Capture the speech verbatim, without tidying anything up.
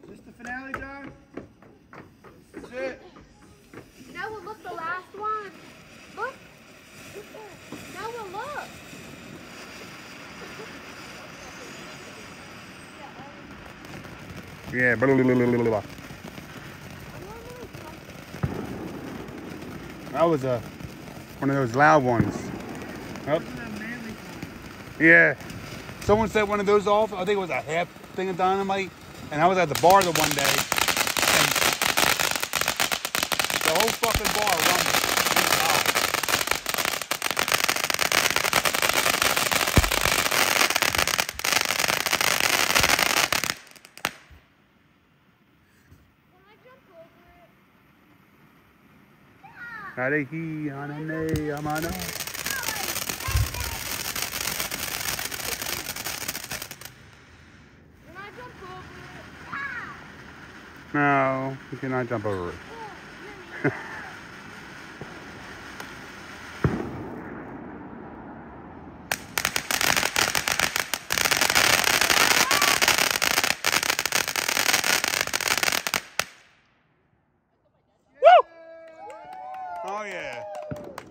This the finale, John? This is it. Noah, look, the last one. Look. Noah, look. Yeah. Blah, blah, blah, blah, blah. That was a one of those loud ones. Yep. Yeah. Someone set one of those off. I think it was a half thing of dynamite. And I was at the bar the one day. And the whole fucking bar rumbled. Harihi, anane, amana. No, you cannot jump over it. Woo! Oh yeah.